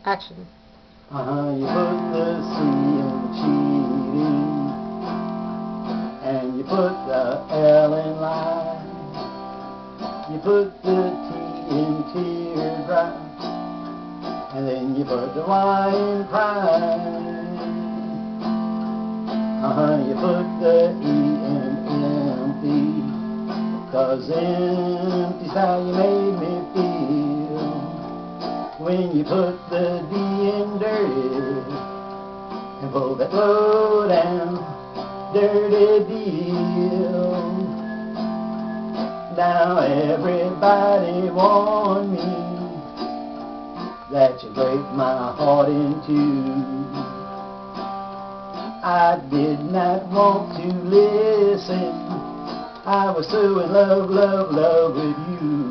Action. You put the C in cheating, and you put the L in lie. You put the T in teardrop, and then you put the Y in crime. You put the E in empty, 'cause empty's how you made me feel. When you put the D in dirty, and pull that low down, dirty deal. Now everybody warned me that you break my heart in two. I did not want to listen. I was so in love, love, love with you.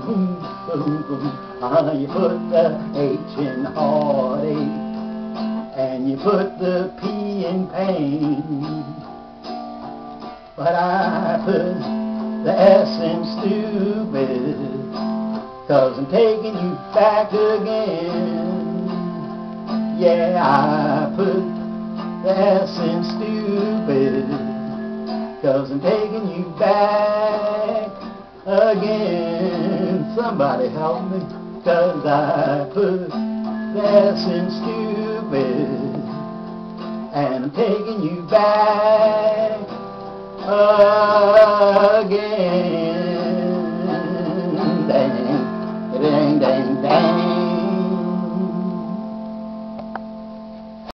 You put the H in heartache, and you put the P in pain. But I put the S in stupid, 'cause I'm taking you back again. Yeah, I put the S in stupid, 'cause I'm taking you back again. Somebody help me, 'cause I put the S in stupid, and I'm taking you back